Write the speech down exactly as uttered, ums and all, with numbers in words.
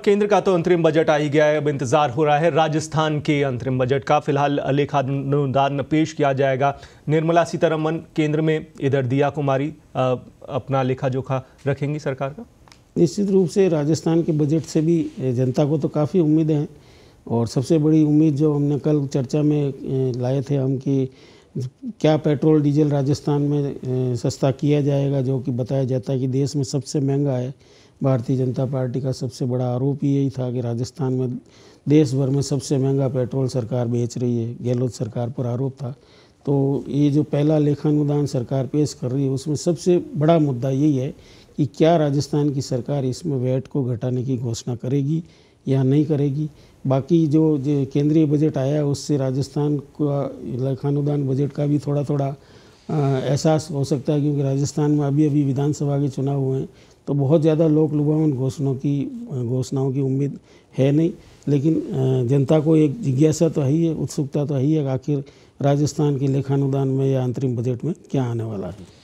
केंद्र का तो अंतरिम बजट आ ही गया है, अब इंतजार हो रहा है राजस्थान के अंतरिम बजट का। फिलहाल लेखानुदान पेश किया जाएगा। निर्मला सीतारमण केंद्र में, इधर दिया कुमारी अपना लेखा जोखा रखेंगी सरकार का। निश्चित रूप से राजस्थान के बजट से भी जनता को तो काफ़ी उम्मीदें हैं, और सबसे बड़ी उम्मीद जो हमने कल चर्चा में लाए थे हम कि क्या पेट्रोल डीजल राजस्थान में सस्ता किया जाएगा, जो कि बताया जाता है कि देश में सबसे महंगा है। भारतीय जनता पार्टी का सबसे बड़ा आरोप ही यही था कि राजस्थान में देश भर में सबसे महंगा पेट्रोल सरकार बेच रही है। गहलोत सरकार पर आरोप था। तो ये जो पहला लेखानुदान सरकार पेश कर रही है, उसमें सबसे बड़ा मुद्दा यही है कि क्या राजस्थान की सरकार इसमें वैट को घटाने की घोषणा करेगी या नहीं करेगी। बाकी जो, जो केंद्रीय बजट आया है उससे राजस्थान का लेखानुदान बजट का भी थोड़ा थोड़ा एहसास हो सकता है, क्योंकि राजस्थान में अभी अभी विधानसभा के चुनाव हुए हैं, तो बहुत ज़्यादा लोक लुभावन घोषणाओं की घोषणाओं की उम्मीद है नहीं। लेकिन जनता को एक जिज्ञासा तो है ही है, उत्सुकता तो है ही है, आखिर राजस्थान के लेखानुदान में या अंतरिम बजट में क्या आने वाला है।